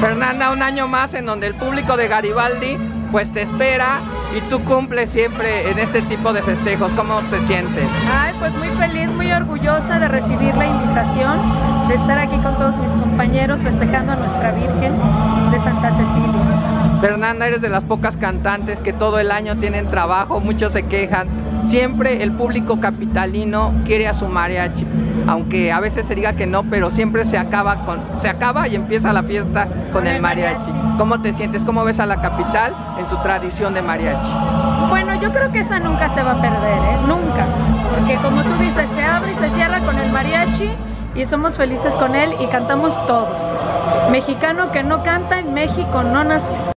Fernanda, un año más en donde el público de Garibaldi pues te espera y tú cumples siempre en este tipo de festejos. ¿Cómo te sientes? Ay, pues muy feliz, muy orgullosa de recibir la invitación, de estar aquí con todos mis compañeros festejando a nuestra Virgen de Santa Cecilia. Fernanda, eres de las pocas cantantes que todo el año tienen trabajo, muchos se quejan. Siempre el público capitalino quiere a su mariachi, aunque a veces se diga que no, pero siempre se acaba y empieza la fiesta con el mariachi. ¿Cómo te sientes? ¿Cómo ves a la capital en su tradición de mariachi? Bueno, yo creo que esa nunca se va a perder, nunca, porque como tú dices, se abre y se cierra con el mariachi y somos felices con él y cantamos todos. Mexicano que no canta en México no nació.